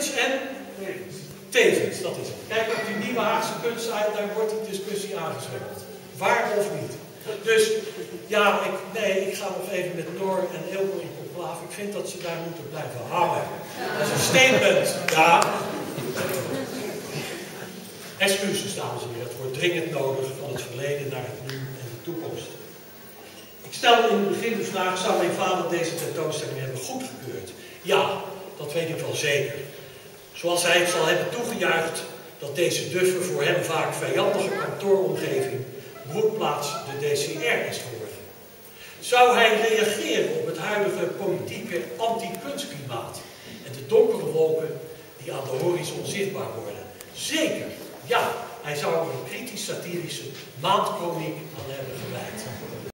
Willems en Tevens, dat is het. Kijk op die nieuwe Haagse kunstsite, daar wordt die discussie aangeswengeld. Waar of niet. Dus ja, ik ga nog even met Noor en Eelco in conclave. Ik vind dat ze daar moeten blijven hangen. Dat is een statement, ja. Excuses, dames en heren. Het wordt dringend nodig van het verleden naar het nu en de toekomst. Ik stelde in het begin de vraag, zou mijn vader deze tentoonstelling hebben goedgekeurd? Ja, dat weet ik wel zeker. Zoals hij het zal hebben toegejuicht dat deze duffe, voor hem vaak vijandige kantooromgeving broedplaats de DCR is geworden. Zou hij reageren op het huidige politieke anti-kunstklimaat en de donkere wolken die aan de horizon zichtbaar worden? Zeker, ja, hij zou er een kritisch-satirische maandkroniek aan hebben gewijd.